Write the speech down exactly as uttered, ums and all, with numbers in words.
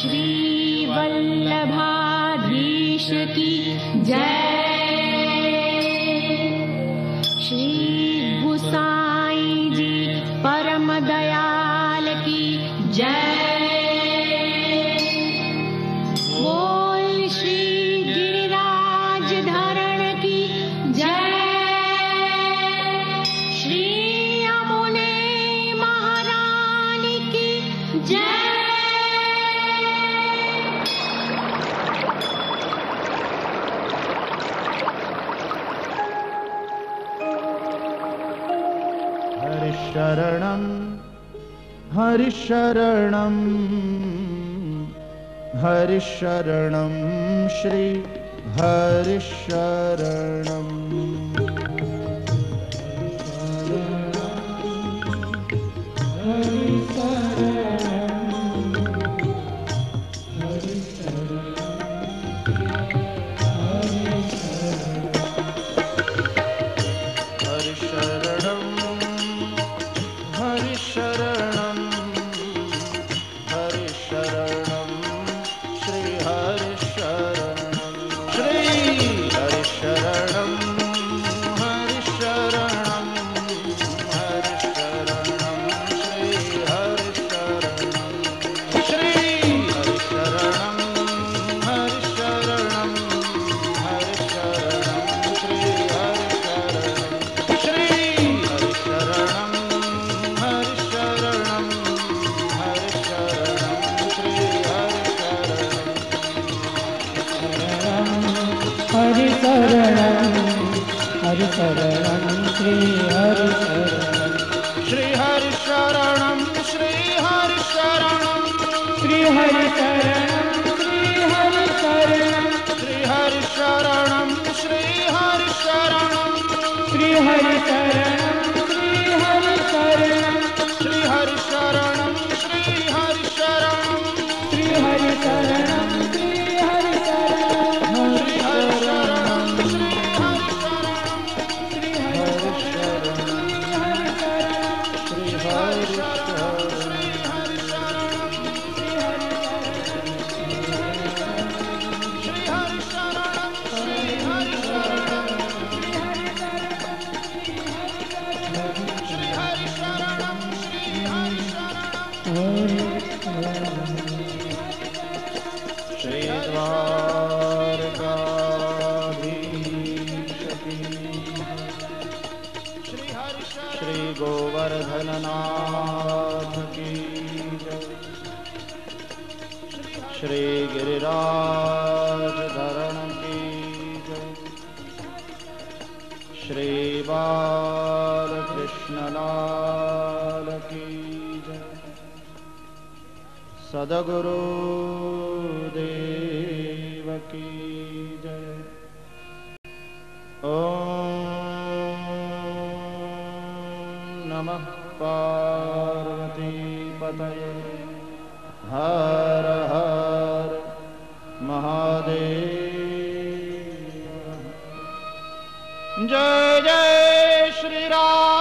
श्री वल्लभाधीश की जय। श्री गुसाई जी परम दयाल की जय। बोल श्री गिरिराज धरण की जय। श्री यमुने महारानी की जय। शरणं हरिशरणं हरिशरणं श्री हरिशरणं। हरिशरणं श्री हरिशरणं श्री हरिशरणं श्री हरिशरणं श्री हरिशरणं श्री हरिशरणं श्री हरिशरणं श्री हरिशरणं श्री हरिशरणं श्री हरिशरणं श्री हरिशरणं श्री हरिशरणं श्री हरिशरणं श्री गोवर्धननाथ की जय। श्री गिरिराज धरण की जय। श्री बालकृष्णलाल की जय। सद्गुरु देव की जय। ओम नमः पार्वती पतये हर हर महादेव। जय जय श्री राम।